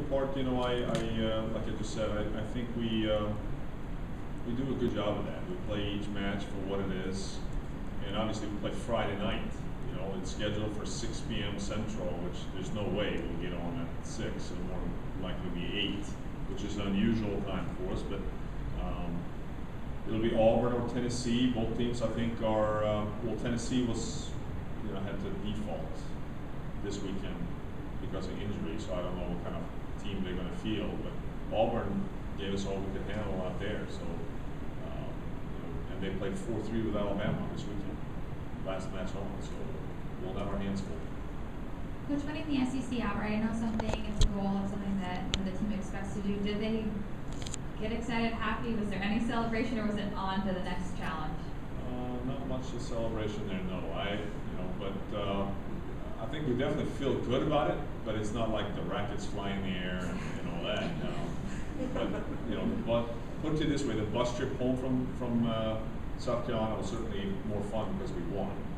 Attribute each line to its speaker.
Speaker 1: part, you know, like I just said, I think we do a good job of that. We play each match for what it is, and obviously we play Friday night. You know, it's scheduled for 6 p.m. Central, which there's no way we'll get on at 6. It'll more likely be 8, which is an unusual time for us. But it'll be Auburn or Tennessee. Both teams, I think, are well. Tennessee was, you know, had to default this weekend because of injury, so I don't know what kind of team they're going to field. But Auburn gave us all we could handle out there. So, you know, and they played 4-3 with Alabama this weekend, last match home. So we'll have our hands full.
Speaker 2: Coach, winning the SEC outright, I know something is a goal of something that the team expects to do. Did they get excited, happy? Was there any celebration, or was it on to the next challenge?
Speaker 1: Not much of celebration there, no. But I think we definitely feel good about it. But it's not like the rackets fly in the air and all that. No. But you know, put it this way: the bus trip home from South Carolina was certainly more fun because we won.